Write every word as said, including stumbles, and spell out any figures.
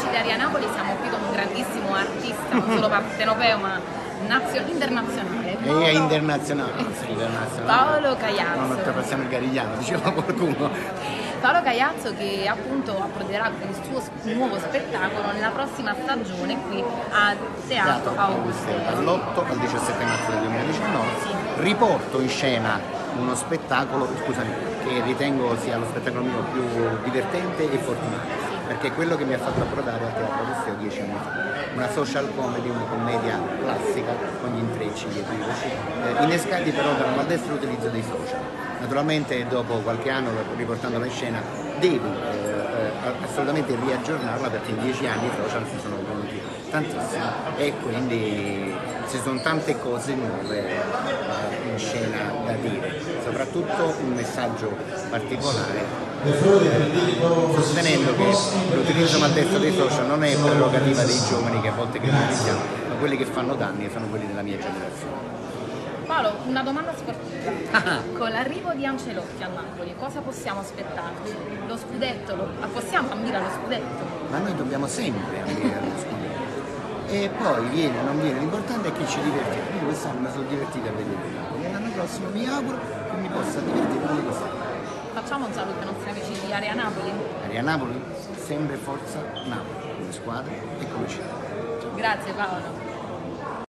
amici di Aria Napoli, siamo qui con un grandissimo artista, non solo partenopeo ma internazionale. Paolo... E internazionale, sì, internazionale. Paolo Caiazzo. Non oltrepassiamo il Garigliano, diceva qualcuno. Paolo Caiazzo che appunto approderà con il suo nuovo spettacolo nella prossima stagione qui a Teatro Auguste. Dall'otto al diciassette marzo del duemiladiciannove sì. Riporto in scena uno spettacolo, scusami, che ritengo sia lo spettacolo mio più divertente e fortunato, sì. Perché è quello che mi ha fatto approdare al Teatro Auguste dieci anni fa. Una social comedy, una commedia classica con gli intrecci, gli equivoci, eh, innescati però dal maldestro utilizzo dei social. Naturalmente dopo qualche anno, riportandola in scena, devi eh, assolutamente riaggiornarla perché in dieci anni i social si sono evoluti tantissimo e quindi ci sono tante cose nuove eh, in scena da dire, soprattutto un messaggio particolare, sostenendo che l'utilizzo maldestro dei social non è prerogativa dei giovani che a volte criticano, ma quelli che fanno danni sono quelli della mia generazione. Paolo, una domanda sportiva. Con l'arrivo di Ancelotti a Napoli, cosa possiamo aspettarci? Lo scudetto? Lo... Possiamo ambire allo scudetto? Ma noi dobbiamo sempre ambire allo scudetto. E poi viene o non viene, l'importante è che ci divertiamo. Io quest'anno mi sono divertito a vedere Napoli. L'anno prossimo mi auguro che mi possa divertire come quest'anno. Facciamo un saluto ai nostri amici di Aria Napoli. Aria Napoli, sempre forza Napoli, come squadra e come città. Grazie Paolo.